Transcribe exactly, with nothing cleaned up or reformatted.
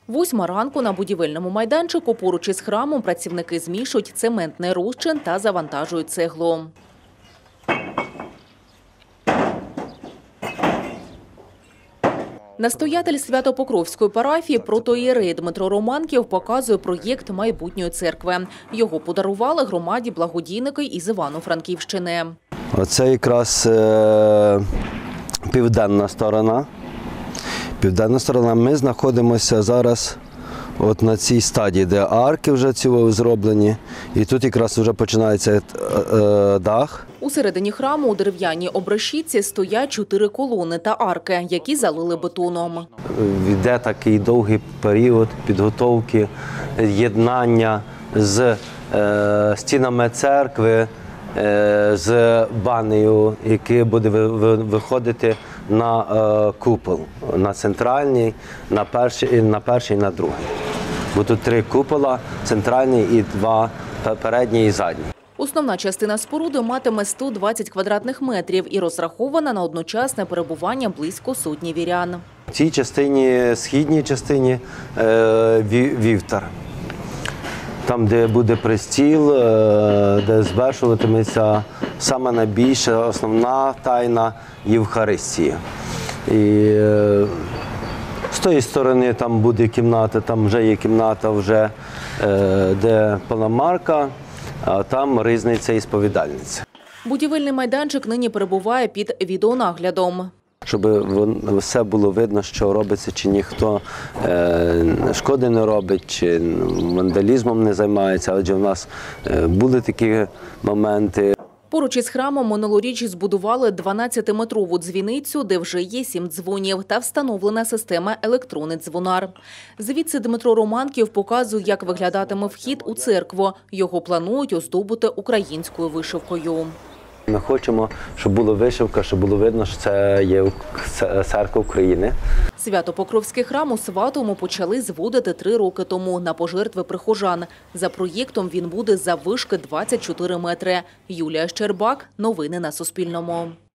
Восьма ранку на будівельному майданчику поруч із храмом працівники змішують цементний розчин та завантажують цеглу. Настоятель Свято-Покровської парафії протоієрей Дмитро Романків показує проєкт майбутньої церкви. Його подарували громаді благодійники із Івано-Франківщини. Оце якраз е південна сторона. Південна сторона. Ми знаходимося зараз от на цій стадії, де арки вже ці зроблені. І тут якраз вже починається е дах. У середині храму у дерев'яній обрешітці стоять чотири колони та арки, які залили бетоном. Йде такий довгий період підготовки, єднання з е стінами церкви, е з банею, який буде виходити на е купол, на центральний, на перший, на перший і на другий. Бо тут три купола, центральний і два передній і задній. Основна частина споруди матиме сто двадцять квадратних метрів і розрахована на одночасне перебування близько сотні вірян. В цій частині, східній частині, е вівтар. Там, де буде престіл, е де звершуватиметься саме найбільша, основна тайна Євхаристії. І е з тої сторони там буде кімната, там вже є кімната, вже, е де паламарка, а там ризниця і сповідальниця. Будівельний майданчик нині перебуває під відеонаглядом. Щоб все було видно, що робиться, чи ніхто е шкоди не робить, чи вандалізмом не займається, адже в нас були такі моменти. Поруч із храмом минулоріч збудували дванадцятиметрову дзвіницю, де вже є сім дзвонів, та встановлена система електронний дзвонар. Звідси Дмитро Романків показує, як виглядатиме вхід у церкву. Його планують оздобити українською вишивкою. Ми хочемо, щоб була вишивка, щоб було видно, що це є церква України. Свято-Покровський храм у Сватовому почали зводити три роки тому на пожертви прихожан. За проєктом він буде заввишки двадцять чотири метри. Юлія Щербак. Новини на Суспільному.